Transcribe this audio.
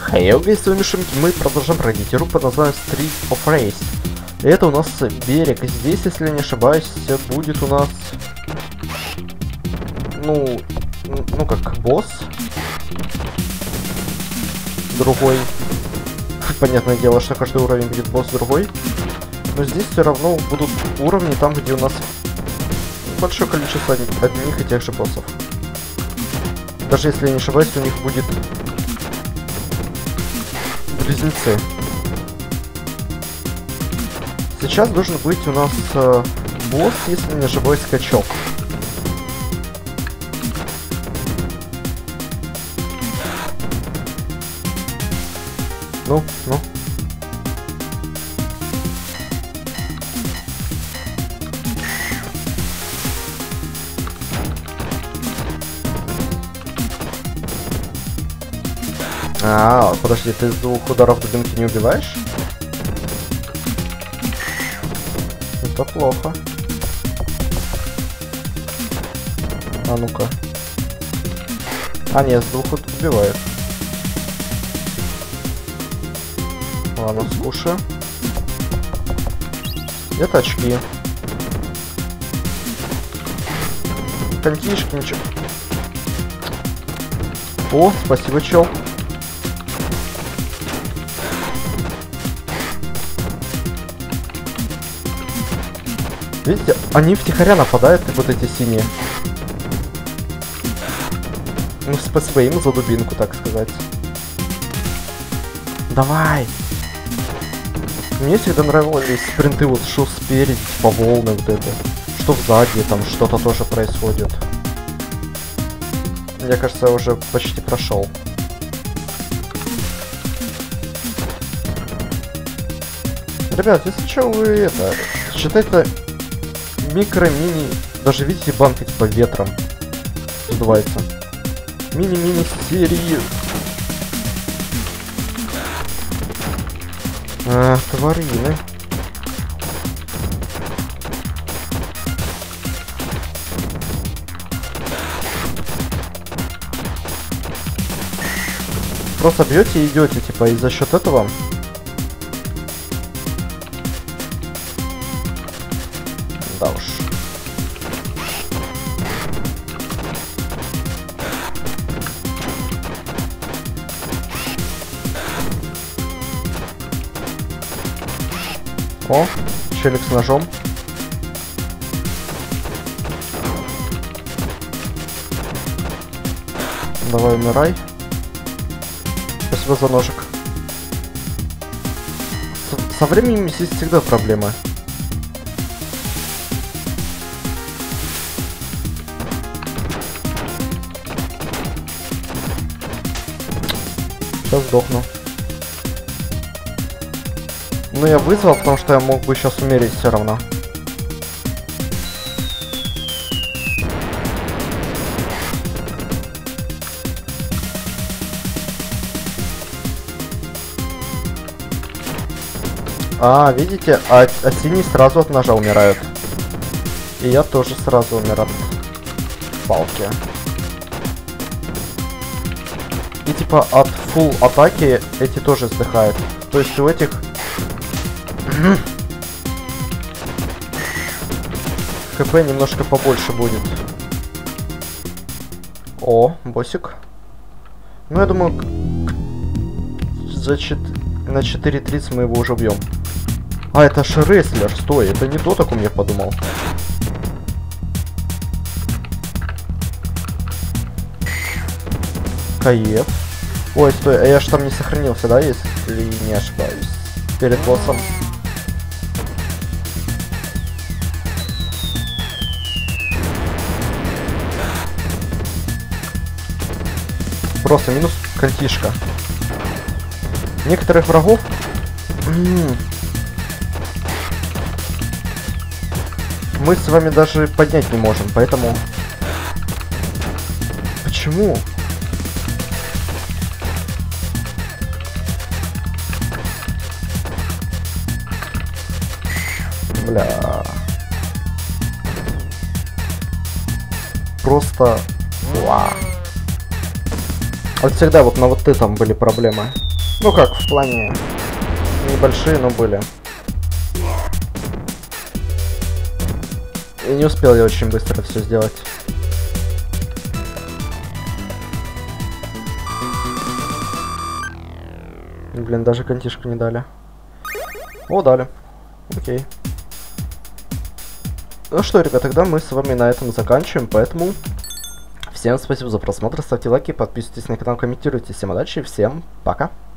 Хей, с вами Шумки, мы продолжаем пройти игру под названием Street of Rage. И это у нас берег. Здесь, если не ошибаюсь, будет у нас... Ну как босс. Другой. Понятное дело, что каждый уровень будет босс другой. Но здесь все равно будут уровни там, где у нас большое количество одних и тех же боссов. Даже если я не ошибаюсь, у них будет близнецы. Сейчас должен быть у нас босс, если не ошибаюсь, скачок. Ну. Подожди, ты с двух ударов дубинки не убиваешь? Это плохо. А ну-ка. Нет, с двух убивает. Ладно, скушаю. Это очки. Контишки, ничего. О, спасибо, чел. Видите, они втихаря нападают, вот эти синие. Ну, спасибо им за дубинку, так сказать. Давай! Мне всегда нравились спринты, вот что спереди, типа волны вот это. Что сзади, там что-то тоже происходит. Я, кажется, я уже почти прошел. Ребят, если что, вы это... Считайте микро-мини... Даже видите, банка типа ветром сдувается. Мини-мини серии. Тварины. Просто бьете и идете, типа, и за счет этого. Да уж. О, челик с ножом. Давай, умирай. Спасибо за ножик. Со временем здесь всегда проблемы. Сейчас сдохну. Ну, я вызвал, потому что я мог бы сейчас умереть все равно. Видите? А синий сразу от ножа умирают. И я тоже сразу умер от палки. И типа от фулл атаки эти тоже сдыхают. То есть у этих... ХП немножко побольше будет. О, боссик. Ну, я думаю, на 4.30 мы его уже убьем. Это же рестлер, стой, это не то, так у меня подумал. Каев. Ой, стой, а я ж там не сохранился, да, если не ошибаюсь? Перед боссом. Просто минус кольтишка. Некоторых врагов... Мы с вами даже поднять не можем, поэтому... Почему? Бля... Просто... Вау. Вот всегда вот на вот этом были проблемы. Ну как, в плане небольшие, но были. И не успел я очень быстро все сделать. Блин, даже контишку не дали. О, дали. Окей. Ну что, ребят, тогда мы с вами на этом заканчиваем, поэтому всем спасибо за просмотр, ставьте лайки, подписывайтесь на канал, комментируйте. Всем удачи, всем пока.